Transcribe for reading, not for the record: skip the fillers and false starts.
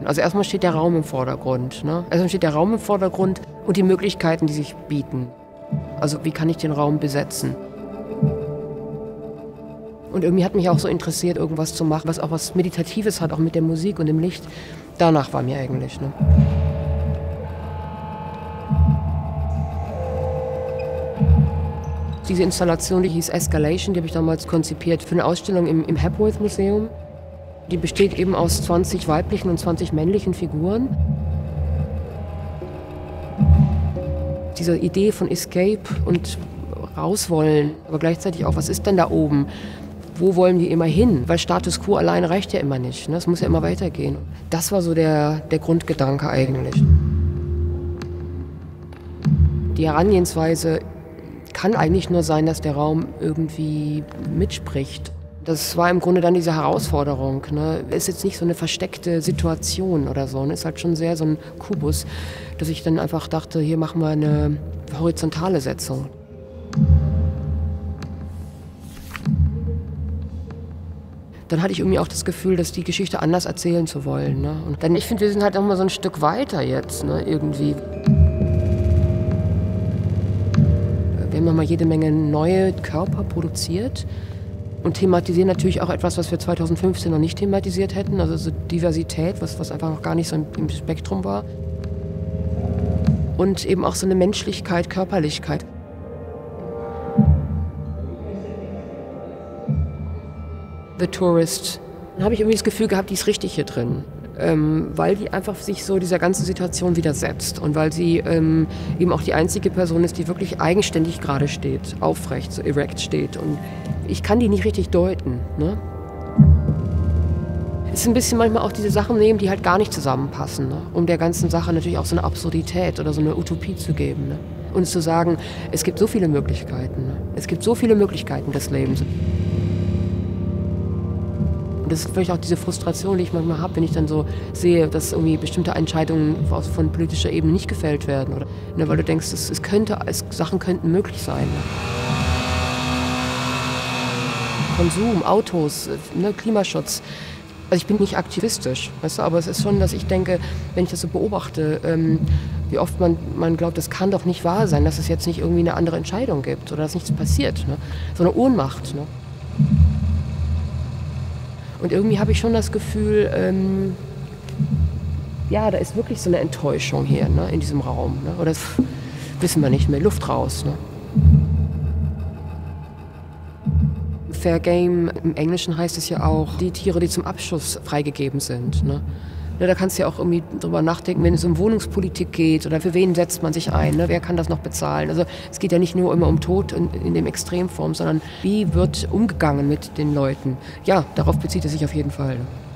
Also erstmal steht der Raum im Vordergrund. Ne? Erstmal steht der Raum im Vordergrund und die Möglichkeiten, die sich bieten. Also wie kann ich den Raum besetzen? Und irgendwie hat mich auch so interessiert, irgendwas zu machen, was auch was Meditatives hat, auch mit der Musik und dem Licht. Danach war mir eigentlich. Ne? Diese Installation, die hieß Escalation, die habe ich damals konzipiert für eine Ausstellung im Hepworth Museum. Die besteht eben aus 20 weiblichen und 20 männlichen Figuren. Diese Idee von Escape und rauswollen, aber gleichzeitig auch, was ist denn da oben? Wo wollen die immer hin? Weil Status Quo alleine reicht ja immer nicht. Ne? Es muss ja immer weitergehen. Das war so der Grundgedanke eigentlich. Die Herangehensweise kann eigentlich nur sein, dass der Raum irgendwie mitspricht. Das war im Grunde dann diese Herausforderung. Ne? Ist jetzt nicht so eine versteckte Situation oder so. Ne? Ist halt schon sehr so ein Kubus, dass ich dann einfach dachte, hier machen wir eine horizontale Setzung. Dann hatte ich irgendwie auch das Gefühl, dass die Geschichte anders erzählen zu wollen. Ne? Und dann, ich finde, wir sind halt auch mal so ein Stück weiter jetzt, ne? Irgendwie. Wir haben nochmal jede Menge neue Körper produziert und thematisieren natürlich auch etwas, was wir 2015 noch nicht thematisiert hätten, also so Diversität, was einfach noch gar nicht so im Spektrum war. Und eben auch so eine Menschlichkeit, Körperlichkeit. The Tourist. Dann habe ich irgendwie das Gefühl gehabt, die ist richtig hier drin. Weil die einfach sich so dieser ganzen Situation widersetzt und weil sie eben auch die einzige Person ist, die wirklich eigenständig gerade steht, aufrecht, so erect steht. Und ich kann die nicht richtig deuten. Ne? Es ist ein bisschen manchmal auch diese Sachen nehmen, die halt gar nicht zusammenpassen, ne? Um der ganzen Sache natürlich auch so eine Absurdität oder so eine Utopie zu geben. Ne? Und zu sagen, es gibt so viele Möglichkeiten. Ne? Es gibt so viele Möglichkeiten des Lebens. Und das ist vielleicht auch diese Frustration, die ich manchmal habe, wenn ich dann so sehe, dass irgendwie bestimmte Entscheidungen von politischer Ebene nicht gefällt werden. Oder, ne, weil du denkst, Sachen könnten möglich sein. Ne? Konsum, Autos, ne, Klimaschutz. Also ich bin nicht aktivistisch, weißt du, aber es ist schon, dass ich denke, wenn ich das so beobachte, wie oft man glaubt, das kann doch nicht wahr sein, dass es jetzt nicht irgendwie eine andere Entscheidung gibt oder dass nichts passiert. Ne? So eine Ohnmacht. Ne? Und irgendwie habe ich schon das Gefühl, ja, da ist wirklich so eine Enttäuschung hier, ne, in diesem Raum. Ne? Oder das wissen wir nicht mehr, Luft raus. Ne? Fair Game, im Englischen heißt es ja auch, die Tiere, die zum Abschuss freigegeben sind. Ne? Ja, da kannst du ja auch irgendwie drüber nachdenken, wenn es um Wohnungspolitik geht oder für wen setzt man sich ein, ne? Wer kann das noch bezahlen? Also es geht ja nicht nur immer um Tod in dem Extremform, sondern wie wird umgegangen mit den Leuten? Ja, darauf bezieht es sich auf jeden Fall.